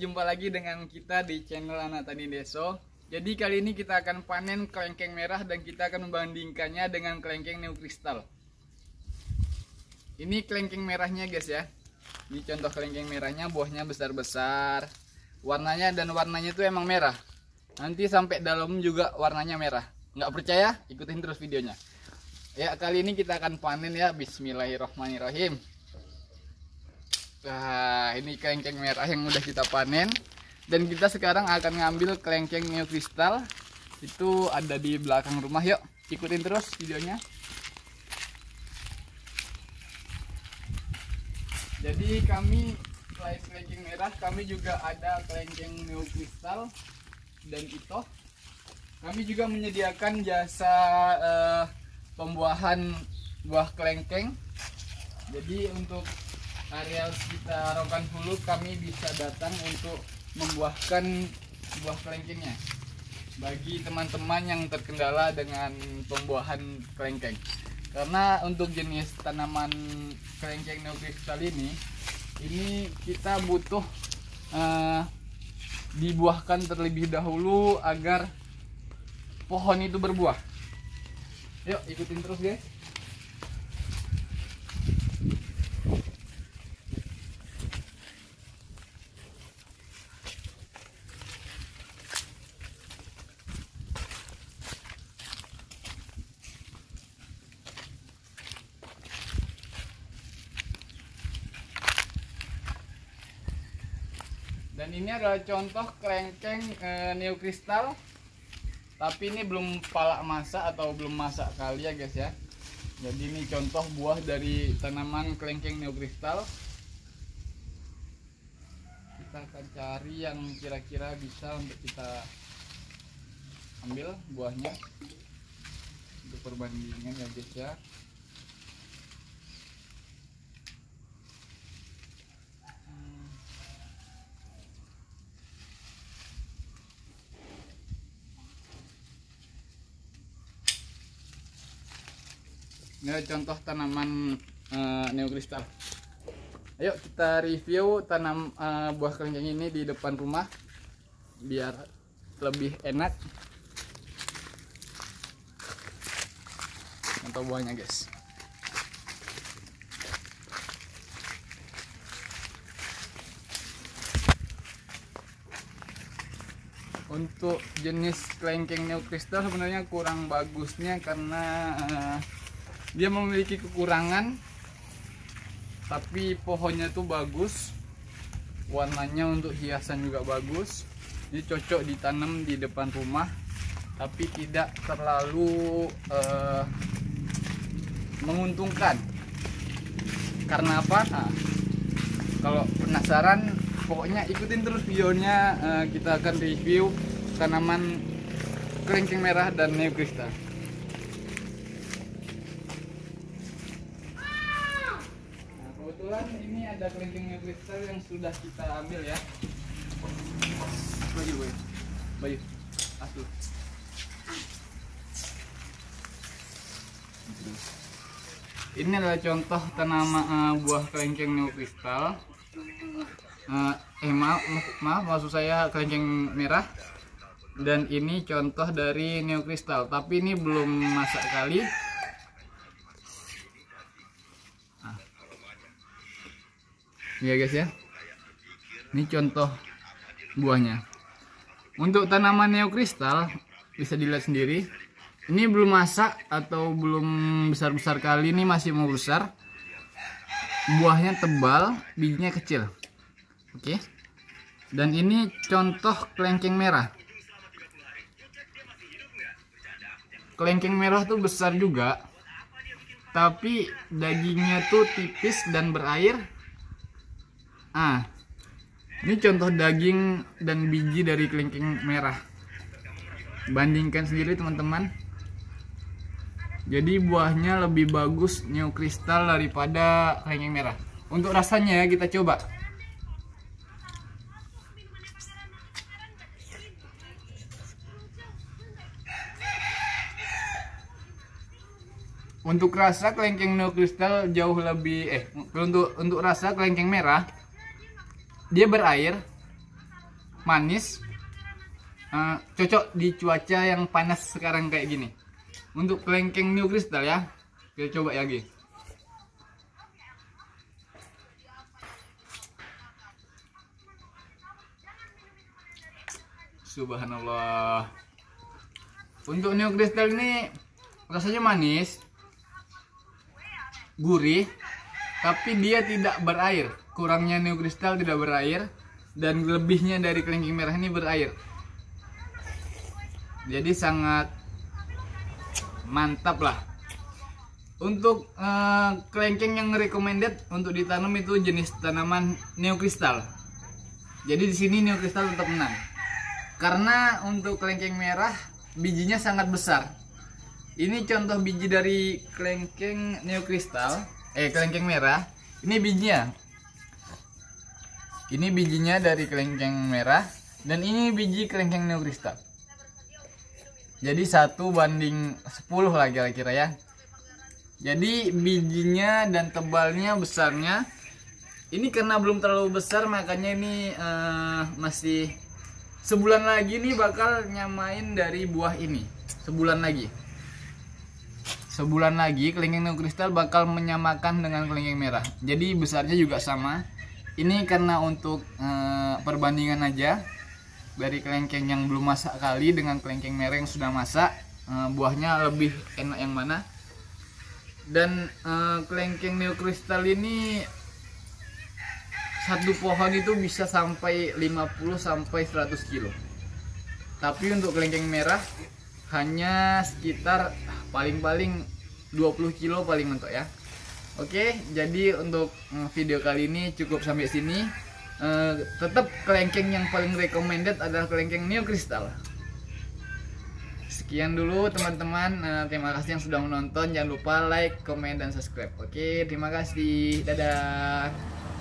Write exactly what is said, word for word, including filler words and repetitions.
jumpa lagi dengan kita di channel Anak Tani Deso. Jadi kali ini kita akan panen kelengkeng merah dan kita akan membandingkannya dengan kelengkeng neokristal. Ini kelengkeng merahnya guys ya. Ini contoh kelengkeng merahnya, buahnya besar-besar. Warnanya dan warnanya itu emang merah. Nanti sampai dalam juga warnanya merah. Nggak percaya? Ikutin terus videonya. Ya, kali ini kita akan panen ya. Bismillahirrahmanirrahim. Nah, ini kelengkeng merah yang udah kita panen. Dan kita sekarang akan ngambil kelengkeng neokristal. Itu ada di belakang rumah. Yuk, ikutin terus videonya. Jadi kami selain kelengkeng merah, kami juga ada kelengkeng neokristal dan itoh. Kami juga menyediakan jasa eh, pembuahan buah kelengkeng. Jadi untuk area sekitar Rokan Hulu kami bisa datang untuk membuahkan buah kelengkengnya bagi teman-teman yang terkendala dengan pembuahan kelengkeng. Karena untuk jenis tanaman kelengkeng neokristal ini, ini kita butuh uh, dibuahkan terlebih dahulu agar pohon itu berbuah. Yuk, ikutin terus guys. Dan ini adalah contoh kelengkeng e, neokristal, tapi ini belum palak masak atau belum masak kali ya guys ya. Jadi ini contoh buah dari tanaman kelengkeng neokristal. Kita akan cari yang kira-kira bisa untuk kita ambil buahnya untuk perbandingan ya guys ya. Ini contoh tanaman uh, neokristal. Ayo kita review tanam uh, buah kelengkeng ini di depan rumah biar lebih enak. Contoh buahnya guys. Untuk jenis kelengkeng neokristal sebenarnya kurang bagusnya karena uh, dia memiliki kekurangan, tapi pohonnya tuh bagus, warnanya untuk hiasan juga bagus. Ini cocok ditanam di depan rumah, tapi tidak terlalu uh, menguntungkan. Karena apa? Nah, kalau penasaran, pokoknya ikutin terus videonya. Uh, kita akan review tanaman kelengkeng merah dan neokristal. Kebetulan ini ada kelengkeng neokristal yang sudah kita ambil ya. Baju, baju, baju, asli. Ini adalah contoh tanaman uh, buah kelengkeng neokristal. Uh, eh maaf, maaf, maksud saya kelengkeng merah. Dan ini contoh dari neokristal, tapi ini belum masak kali. Ya guys ya, ini contoh buahnya. Untuk tanaman neokristal bisa dilihat sendiri, ini belum masak atau belum besar-besar kali, ini masih mau besar. Buahnya tebal, bijinya kecil. Oke. Dan ini contoh kelengkeng merah. Kelengkeng merah tuh besar juga, tapi dagingnya tuh tipis dan berair. Ah, ini contoh daging dan biji dari kelengkeng merah. Bandingkan sendiri teman-teman. Jadi buahnya lebih bagus neokristal daripada kelengkeng merah. Untuk rasanya ya kita coba. Untuk rasa kelengkeng neokristal jauh lebih eh untuk untuk rasa kelengkeng merah dia berair, manis, uh, cocok di cuaca yang panas sekarang kayak gini. Untuk kelengkeng New Crystal ya, kita coba lagi. Subhanallah. Untuk New Crystal ini rasanya manis, gurih, tapi dia tidak berair. Kurangnya New Crystal tidak berair, dan lebihnya dari kelengking merah ini berair. Jadi sangat mantap lah. Untuk uh, kelengkeng yang recommended untuk ditanam itu jenis tanaman New Crystal. Jadi di sini New Crystal tetap menang. Karena untuk kelengkeng merah bijinya sangat besar. Ini contoh biji dari kelengkeng New Crystal, eh kelengkeng merah. Ini bijinya. Ini bijinya dari kelengkeng merah, dan ini biji kelengkeng New Crystal. Jadi satu banding sepuluh lah kira-kira ya. Jadi bijinya dan tebalnya, besarnya. Ini karena belum terlalu besar, makanya ini uh, masih sebulan lagi nih bakal nyamain dari buah ini. Sebulan lagi. Sebulan lagi kelengkeng New Crystal bakal menyamakan dengan kelengkeng merah. Jadi besarnya juga sama. Ini karena untuk e, perbandingan aja dari kelengkeng yang belum masak kali dengan kelengkeng merah yang sudah masak, e, buahnya lebih enak yang mana. Dan e, kelengkeng New Crystal ini satu pohon itu bisa sampai lima puluh sampai seratus kilo. Tapi untuk kelengkeng merah hanya sekitar paling-paling dua puluh kilo paling mentok ya. Oke, jadi untuk video kali ini cukup sampai sini. Uh, tetap kelengkeng yang paling recommended adalah kelengkeng New Crystal. Sekian dulu teman-teman, uh, terima kasih yang sudah menonton. Jangan lupa like, comment, dan subscribe. Oke, terima kasih. Dadah.